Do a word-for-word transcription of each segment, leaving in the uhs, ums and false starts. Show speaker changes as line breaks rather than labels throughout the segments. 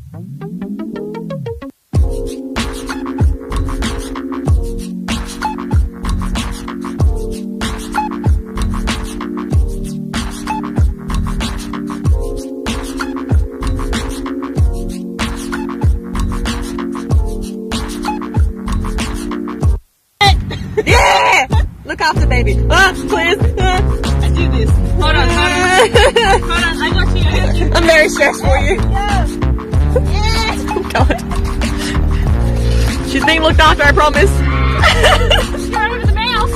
Yeah! Look after baby. Ah, please. Ah. I do this. Hold on, hold on. Hold on, I got you. I got you. I'm very stressed for you. Yeah. Yeah. Oh God. She's being looked after, I promise.
Go over the mouse.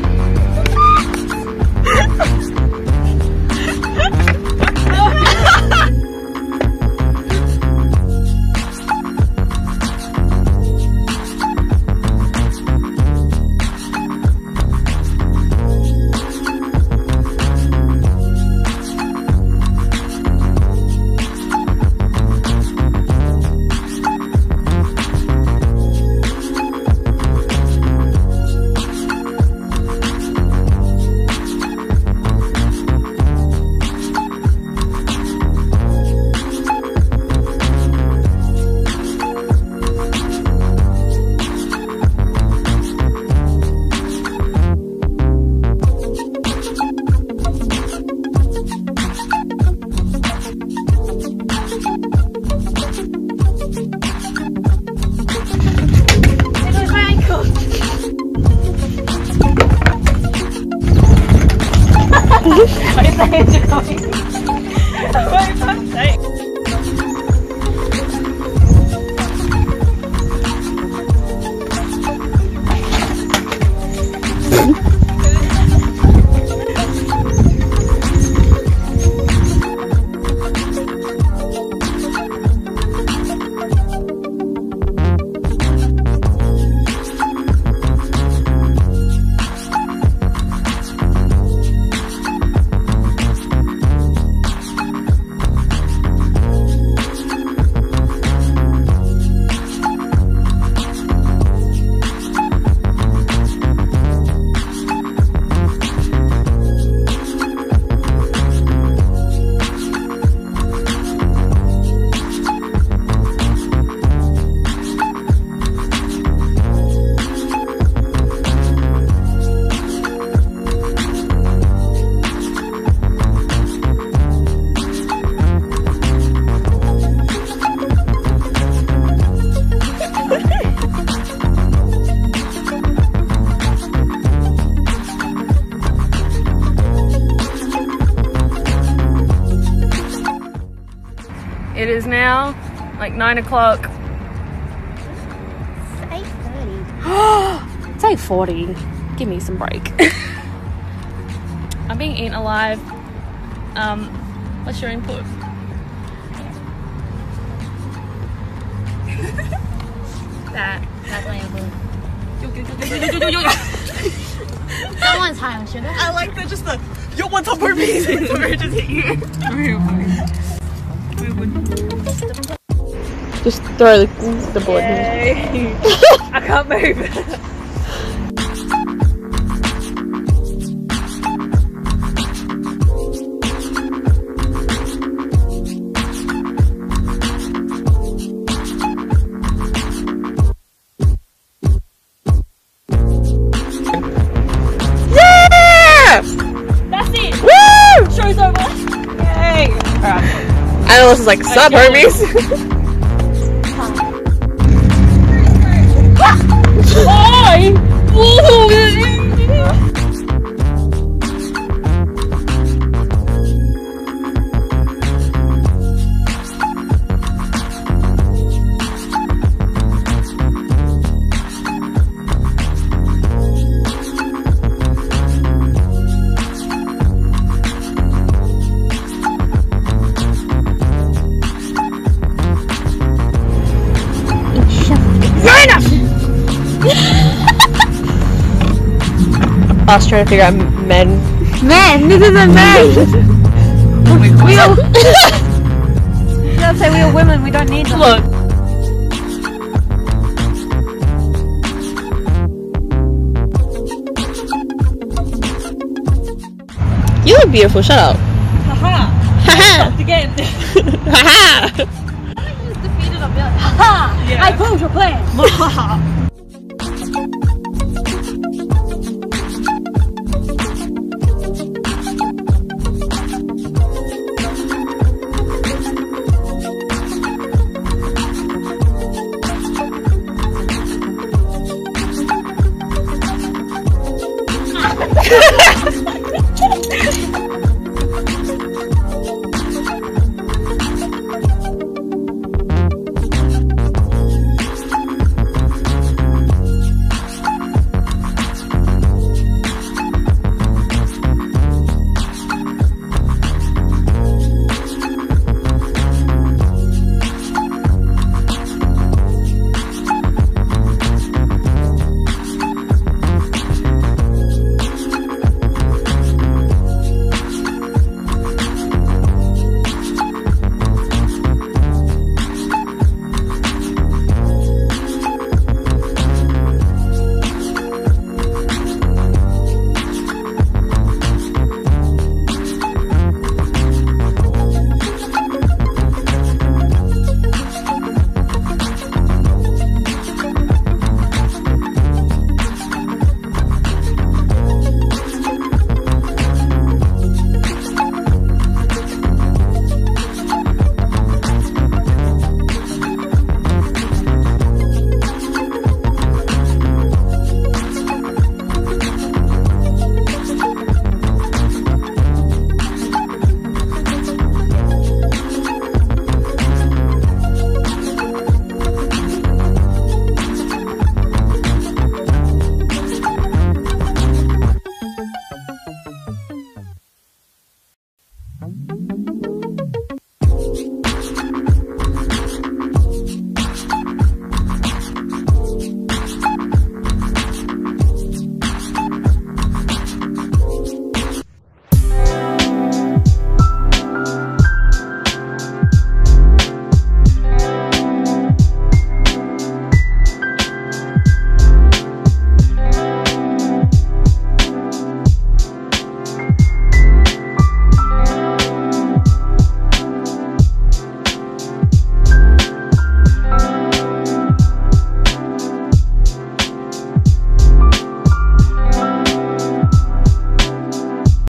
It is now like nine o'clock.
It's eight thirty.
It's eight forty. Give me some break. I'm being eaten alive. Um, what's your input?
That. That's my input. Someone's high on sugar.
I like the just the yo what's up for me? Sorry, just hit you. Just throw the, the board. I can't move. Alyssa's like, sup, homies? Why? I was trying to figure out men.
Men? This isn't men! We all... You gotta say we are women, we don't need them.
Look. You look beautiful, shut up.
Haha!
Haha!
Again!
Haha!
Ha!
Yeah.
I close your plan.